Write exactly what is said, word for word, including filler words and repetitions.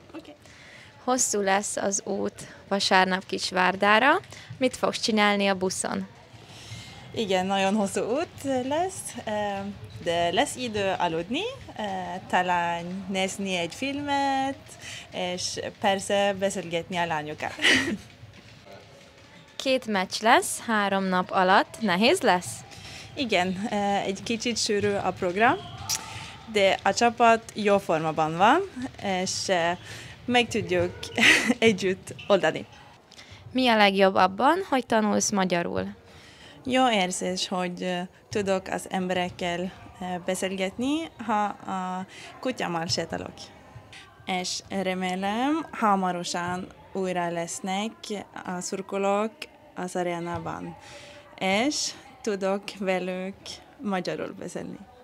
Okay. Hosszú lesz az út vasárnap Kisvárdára. Mit fogsz csinálni a buszon? Igen, nagyon hosszú út lesz, de lesz idő aludni, talán nézni egy filmet, és persze beszélgetni a lányokkal. Két meccs lesz három nap alatt. Nehéz lesz? Igen, egy kicsit sűrű a program, de a csapat jó formában van, és meg tudjuk együtt oldani. Mi a legjobb abban, hogy tanulsz magyarul? Jó érzés, hogy tudok az emberekkel beszélgetni, ha a kutyámmal sétálok. És remélem, hamarosan újra lesznek a szurkolók az arénában, és tudok velük magyarul beszélni.